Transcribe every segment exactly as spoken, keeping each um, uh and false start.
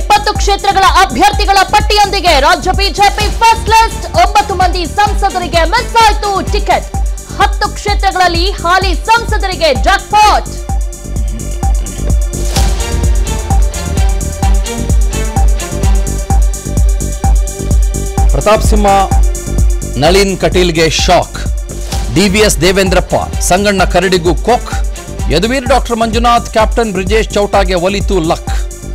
ಇಪ್ಪತ್ತು ಕ್ಷೇತ್ರಗಳ ಅಭ್ಯರ್ಥಿಗಳ ಪಟ್ಟಿಯೊಂದಿಗೆ ರಾಜ್ಯ ಬಿಜೆಪಿ ಫಸ್ಟ್ ಲಿಸ್ಟ್. ಒಂಬತ್ತು ಮಂದಿ ಸಂಸದರಿಗೆ ಮಿಸ್ ಆಯಿತು ಟಿಕೆಟ್. ಹತ್ತು ಕ್ಷೇತ್ರಗಳಲ್ಲಿ ಹಾಲಿ ಸಂಸದರಿಗೆ ಜಾಕ್ಪಾಟ್. ಪ್ರತಾಪ್ ಸಿಂಹ ನಳಿನ್ ಕಟೀಲ್ಗೆ ಶಾಕ್. ಡಿವಿಎಸ್ ದೇವೇಂದ್ರಪ್ಪ ಸಂಗಣ್ಣ ಕರಡಿಗೂ ಕೊಕ್. ಯದುವೀರ್ ಡಾಕ್ಟರ್ ಮಂಜುನಾಥ್ ಕ್ಯಾಪ್ಟನ್ ಬ್ರಿಜೇಶ್ ಚೌಟಾಗೆ ಒಲಿತು ಲಕ್.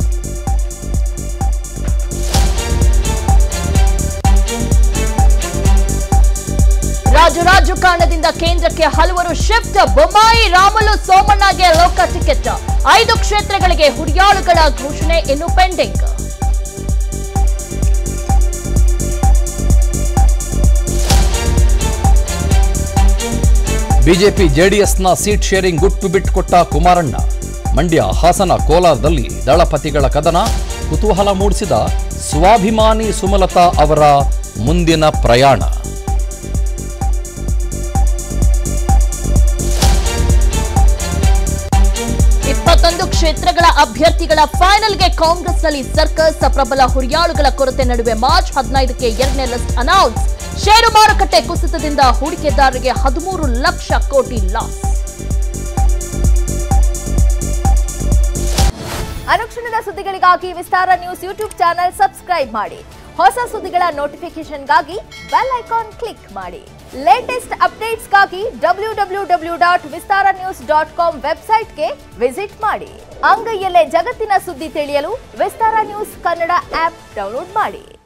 ರಾಜರಾಜಕಾರಣದಿಂದ ಕೇಂದ್ರಕ್ಕೆ ಹಲವರು ಶಿಫ್ಟ್. ಬೊಮ್ಮಾಯಿ ರಾಮುಲು ಸೋಮಣ್ಣಗೆ ಲೋಕ ಟಿಕೆಟ್. ಐದು ಕ್ಷೇತ್ರಗಳಿಗೆ ಹುರಿಯಾಳುಗಳ ಘೋಷಣೆ ಇನ್ನು ಪೆಂಡಿಂಗ್. ಬಿಜೆಪಿ ಜೆಡಿಎಸ್ನ ಸೀಟ್ ಶೇರಿಂಗ್ ಗುಟ್ಟು ಬಿಟ್ಟು ಕೊಟ್ಟ ಕುಮಾರಣ್ಣ. ಮಂಡ್ಯ, ಹಾಸನ, ಕೋಲಾರದಲ್ಲಿ ದಳಪತಿಗಳ ಕದನ ಕುತೂಹಲ ಮೂಡಿಸಿದ ಸ್ವಾಭಿಮಾನಿ ಸುಮಲತಾ ಅವರ ಮುಂದಿನ ಪ್ರಯಾಣ. ಇಪ್ಪತ್ತೊಂದು ಕ್ಷೇತ್ರಗಳ ಅಭ್ಯರ್ಥಿಗಳ ಫೈನಲ್ಗೆ ಕಾಂಗ್ರೆಸ್ನಲ್ಲಿ ಸರ್ಕಸ್. ಪ್ರಬಲ ಹುರಿಯಾಳುಗಳ ಕೊರತೆ ನಡುವೆ ಮಾರ್ಚ್ ಹದಿನೈದಕ್ಕೆ ಎರಡನೇ ಲಿಸ್ಟ್ ಅನೌನ್ಸ್. ಷೇರು ಮಾರುಕಟ್ಟೆ ಕುಸಿತದಿಂದ ಹೂಡಿಕೆದಾರರಿಗೆ ಹದಿಮೂರು ಲಕ್ಷ ಕೋಟಿ ಲಾಸ್. ಅನುಕ್ಷಣದ ಸುದ್ದಿಗಳಿಗಾಗಿ Vistara news YouTube channel subscribe ಮಾಡಿ. ಹೊಸ ಸುದ್ದಿಗಳ ನೋಟಿಫಿಕೇಶನ್ಗಾಗಿ ಬೆಲ್ ಐಕಾನ್ ಕ್ಲಿಕ್ ಮಾಡಿ. ಲೇಟೆಸ್ಟ್ ಅಪ್ಡೇಟ್ಸ್ಗಾಗಿ W W W dot Vistara news dot com ವೆಬ್ಸೈಟ್ಗೆ ವಿಸಿಟ್ ಮಾಡಿ. ಅಂಗೈಯಲ್ಲೇ ಜಗತ್ತಿನ ಸುದ್ದಿ ತಿಳಿಯಲು Vistara news Kannada app download ಮಾಡಿ.